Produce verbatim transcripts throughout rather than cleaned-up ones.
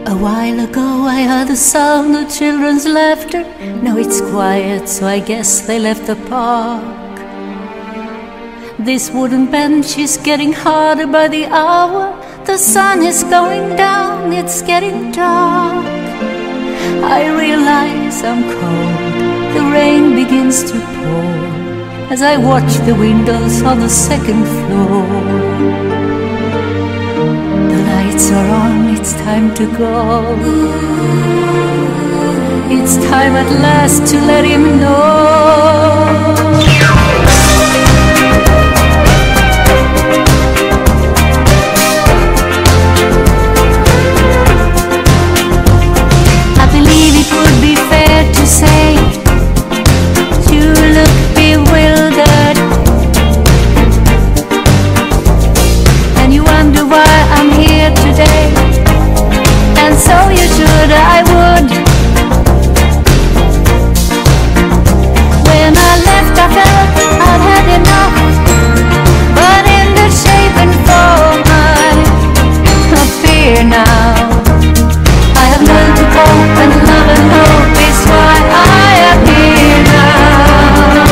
A while ago I heard the sound of children's laughter. Now it's quiet, so I guess they left the park. This wooden bench is getting harder by the hour. The sun is going down, it's getting dark. I realize I'm cold, the rain begins to pour as I watch the windows on the second floor. The lights are on, it's time to go. It's time at last to let him know. I believe it would be fair to say you look bewildered, and you wonder why I'm here today. And so you should, I would. When I left I felt I'd had enough, but in the shape and form I appear now. I have learned to cope, and love and hope is why I am here now.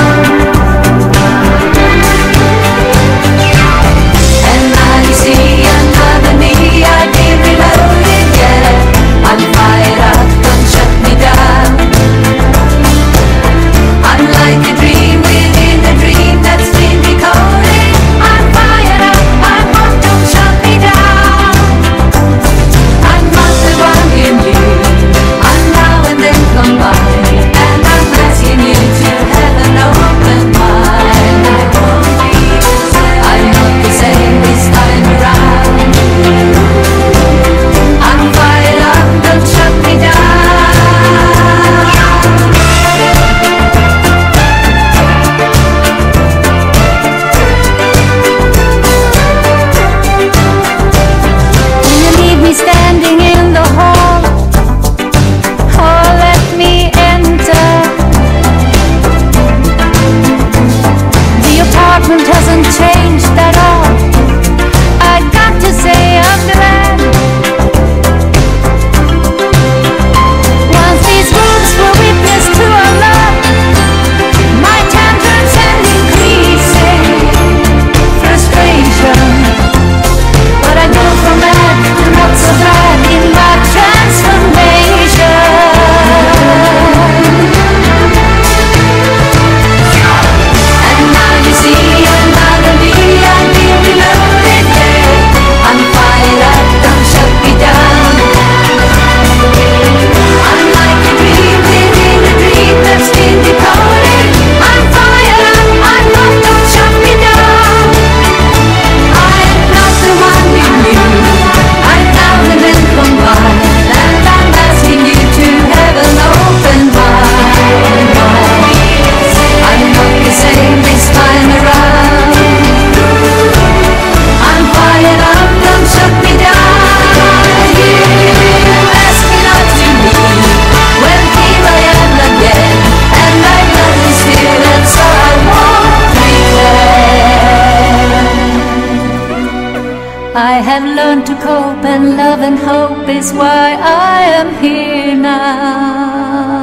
And now you see another me, I did reload it, yeah. I'm fired up, don't shut me down. I'm like a dream within a dream that's been decoded. I'm fired up, I'm hot, don't shut me down. I'm not the one in you, I'm now and then combined, and I'm asking you to have an open mind. I won't be the same, I'm not the same this time around. I'm fired up, don't shut me down. When you leave me standing in the hall, oh, let me enter. The apartment hasn't changed at all. I got to say I'm glad. Once these rooms were witness to our love, my tantrums and increasing frustration. But I go from mad to not so bad in my transformation. And now you see another me, I'm being reloaded, yeah. I'm fired up, don't shut me down. I'm like a dream within a dream that's been decoded. I'm fired up, I'm hot, don't shut me down. I'm not the one you knew, I'm now and then combined, and I'm asking you to have an open mind. I'm not the same this time around. I'm fired up, don't shut me down. You ask me not to leave, well here I am again, and I love you still, and so I won't pretend. I have learned to cope, and love and hope is why I am here now.